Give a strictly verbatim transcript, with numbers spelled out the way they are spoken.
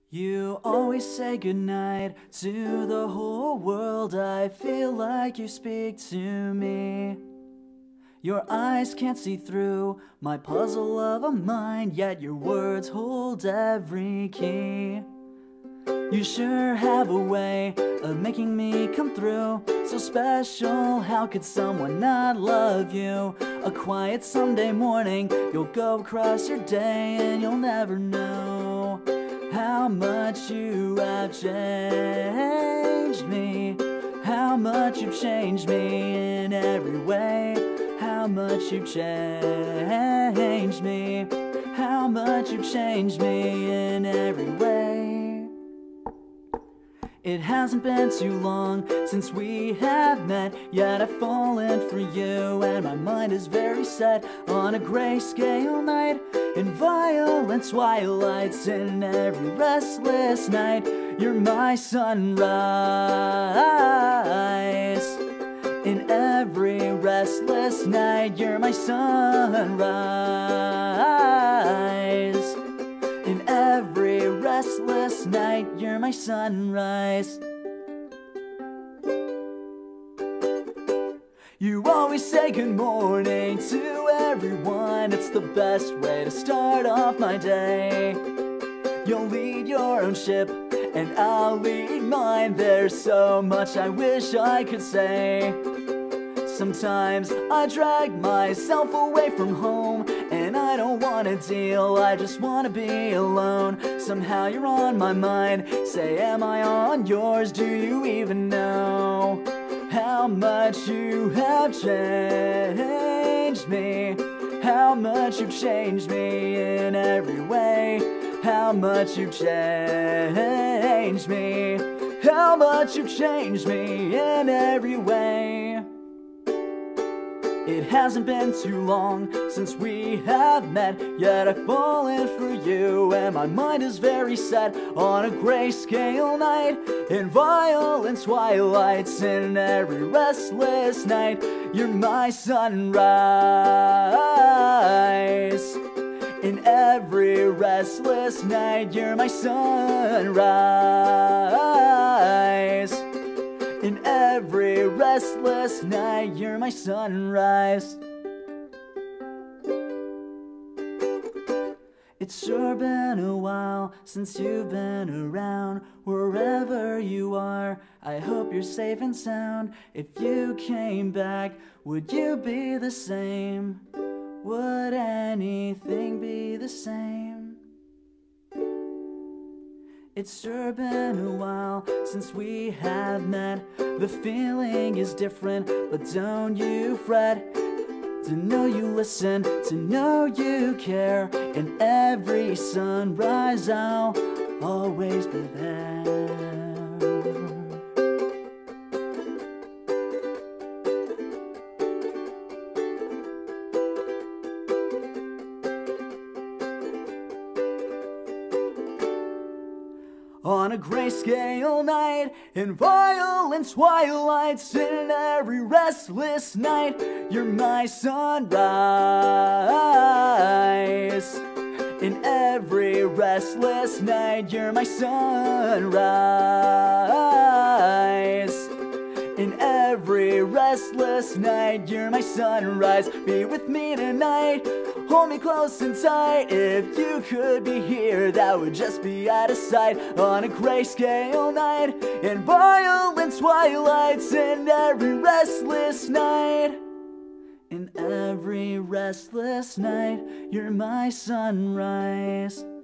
You always say goodnight to the whole world. I feel like you speak to me. Your eyes can't see through my puzzle of a mind, yet your words hold every key. You sure have a way of making me come through. So special, how could someone not love you? A quiet Sunday morning, you'll go across your day and you'll never know how much you have changed me. How much you've changed me in every way. How much you've changed me. How much you've changed me in every way. It hasn't been too long since we have met, yet I've fallen for you, and my mind is very set on a grayscale night, in violent twilights, in every restless night. You're my sunrise. In every restless night, you're my sunrise. In every restless night, you're my sunrise. You always say good morning to everyone. It's the best way to start off my day. You'll lead your own ship and I'll lead mine. There's so much I wish I could say. Sometimes I drag myself away from home, and I don't want to deal, I just want to be alone. Somehow you're on my mind, say am I on yours? Do you even know how much you have changed me? How much you've changed me in every way. How much you've changed me. How much you've changed me in every way. It hasn't been too long since we have met, yet I've fallen for you, and my mind is very set on a grayscale night, in violent twilights, in every restless night. You're my sunrise. In every restless night, you're my sunrise. In every restless night, you're my sunrise. It's sure been a while since you've been around. Wherever you are, I hope you're safe and sound. If you came back, would you be the same? Would anything be the same? It's sure been a while since we have met. The feeling is different, but don't you fret. To know you listen, to know you care. In every sunrise I'll always be there. On a grayscale night, in violent twilights, in every restless night, you're my sunrise. In every restless night, you're my sunrise. In every restless night, you're my sunrise. Be with me tonight, hold me close and tight. If you could be here, that would just be out of sight. On a grayscale night, in violent twilights, in every restless night. In every restless night, you're my sunrise.